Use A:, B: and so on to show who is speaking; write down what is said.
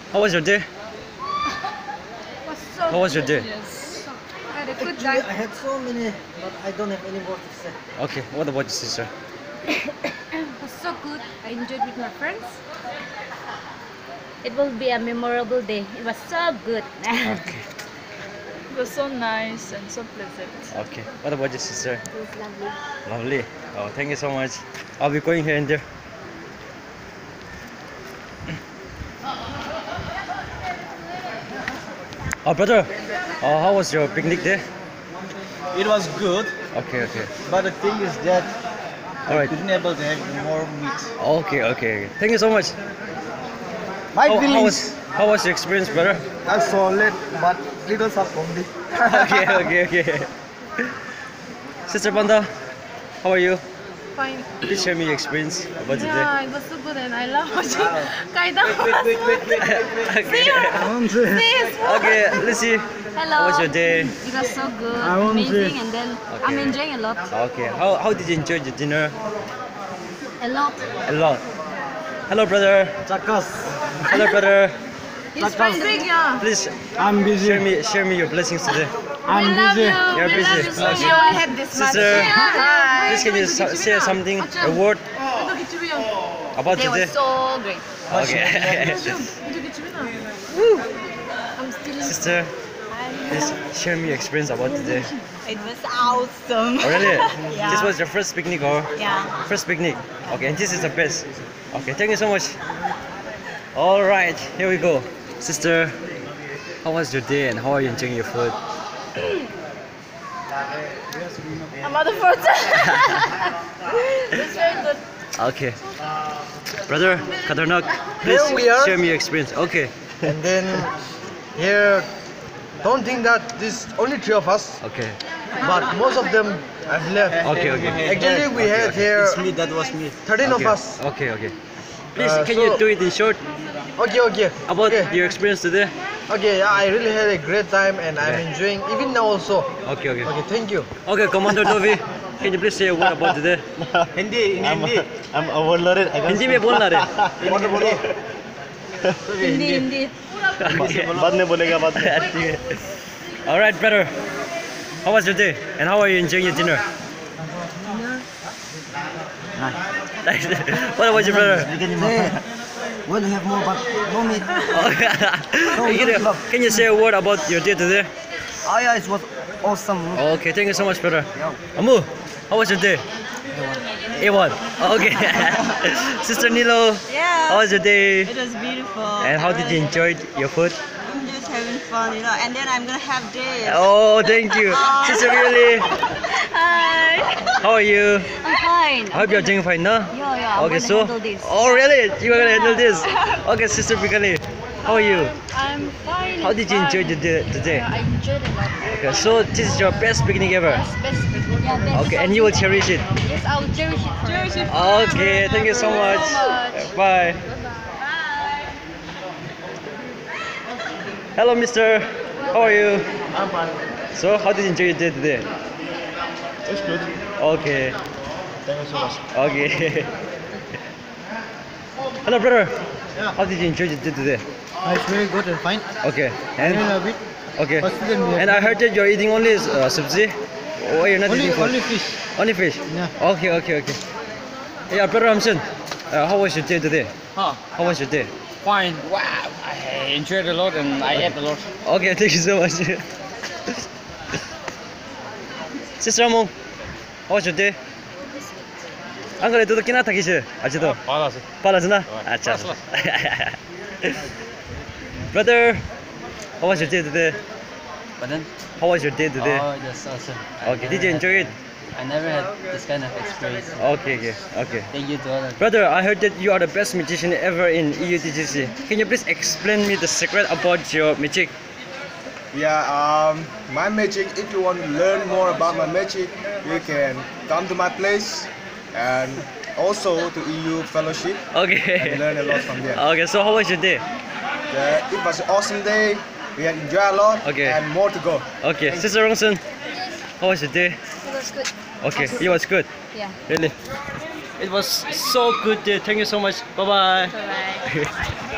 A: How was your day?
B: How
A: was your day?
B: Yes. I had a good
C: Actually,
B: time.
C: I had so many, but I don't have any more to say.
A: Okay, what about your sister?
B: It was so good. I enjoyed with my friends.
D: It will be a memorable day. It was so good.
A: Okay,
E: It was so nice and so pleasant.
A: okay. What about your sister?
D: It was lovely.
A: Lovely. Oh, thank you so much. I'll be going here and there. Oh, brother. How was your picnic day?
C: It was good,
A: Okay, okay.
C: but the thing is that
A: All right.
C: couldn't able to have more meat.
A: Okay, okay. Thank you so much.
C: My
A: How was your experience, brother?
C: are solid, but little subcombi.
A: Okay, okay, okay. Sister Panda, how are you?
B: Fine.
A: Please share me your experience about the day.
B: Yeah, it was so good and I love watching Kaida.
A: Okay, let's see.
D: Hello.
A: How was your day?
D: It was so good.
C: I won't
D: Amazing.
C: say.
D: And then
A: Okay.
D: I'm enjoying a lot.
A: Okay, how did you enjoy the dinner?
D: A lot.
A: A lot. Hello, brother.
C: Chakas.
A: Hello, brother.
B: He's friendly, yeah.
A: Please
C: I'm busy.
A: share me your blessings today.
C: I'm
B: We love
C: busy.
B: you.
A: You're
B: We love
A: busy.
B: you so much.
A: Okay.
B: You only had this much.
A: Sister,
B: Hi.
A: please can you say something, a word about
D: They were
A: today?
D: so great.
A: Okay.
B: I'm still
A: Sister, please share me your experience about today.
D: It was awesome.
A: Oh, really?
D: Yeah.
A: This was your first picnic or?
D: Yeah.
A: First picnic. Okay, and this is the best. Okay, thank you so much. All right, here we go. Sister, how was your day and how are you enjoying your food?
D: I'm out of words. It's very good.
A: Okay. Brother, Katarnak, please
C: Here we are.
A: share me your experience. Okay.
C: And then here, don't think that this only 3 of us,
A: Okay.
C: but most of them have left.
A: Okay, okay.
C: Actually, we had here
A: me, that was me.
C: 13 of
A: Okay,
C: us.
A: okay, okay. Please,
C: Uh,
A: can you
C: so-
A: do it in short
C: Okay, okay.
A: about
C: okay.
A: your experience today?
C: Okay, yeah, I really had a great time and I'm
A: Okay.
C: enjoying even now also.
A: Okay, okay.
C: Okay, thank you.
A: Okay, Commander Dovi, can you please say a word about today?
C: Hindi, Hindi. I'm overloaded.
A: Hindi में बोलना रे.
D: Hindi.
C: बाद में बोलेगा बाद में.
A: All right, brother. How was your day and how are you enjoying your dinner? What about your brother?
C: Want to have more, but no meat.
A: Can you say a word about your day today?
C: Oh yeah, it was awesome.
A: Okay, thank you so much, brother. Amu, how was your day? A1. Okay. Sister Nilo,
F: Yeah,
A: how was your day?
F: it was beautiful.
A: And how did you enjoy your food?
F: I'm just having fun, and then I'm gonna have this.
A: Oh, thank you. Sister Really,
D: Hi.
A: how are you?
D: I'm fine.
A: I hope you're doing fine, no?
D: Yeah. I'm
A: Okay,
D: gonna
A: so.
D: handle this.
A: Oh, really? You are gonna handle this? Okay, Sister Bikali, how are you?
B: I'm fine.
A: How did you enjoy the day today?
B: I enjoyed a lot.
A: Okay, so this is your best picnic ever.
B: Best picnic.
D: Yeah, best.
A: Okay, and you will cherish it.
B: Yes, I'll cherish it. Cherish it.
A: Okay, thank you so much. Bye. Hello, mister. How are you?
C: I'm fine.
A: So, how did you enjoy your day today?
C: It's good.
A: Okay.
C: Thank you so much.
A: Okay. Hello, brother.
C: Yeah.
A: How did you enjoy your day today?
C: It's very good and fine.
A: Okay.
C: I
A: And
C: love it.
A: okay.
C: But still we have-
A: And I heard that you're eating only subzi. Why you're not eating food?
C: Only fish.
A: Only fish?
C: Yeah.
A: Okay, okay, okay. Yeah, brother Ramson, how was your day today?
G: Huh,
A: How was your day?
G: fine. Wow, I enjoyed a lot and I ate a lot.
A: Okay, thank you so much. Sister Among, how was your day? Ang kali duduk kina thaki che, aje to. Palas na? Acha. Brother, how was your day today?
G: But then,
A: How was your day today?
G: oh, that's awesome.
A: Okay, did you enjoy it?
G: I never had this kind of experience.
A: Okay, okay, okay.
G: Thank you to all of
A: Brother, I heard that you are the best magician ever in EUTGC. Can you please explain me the secret about your magic?
H: Yeah, my magic, if you want to learn more about my magic, you can come to my place and also to EU Fellowship
A: Okay.
H: and learn a lot from there.
A: Okay, so how was your day?
H: It was an awesome day, we had enjoyed a lot
A: Okay.
H: and more to go.
A: Okay, Sister Rongsun, how was your day?
D: It was good.
A: Okay, it was good.
D: Yeah.
A: Really? It was so good day. Thank you so much. Bye bye.
D: Bye.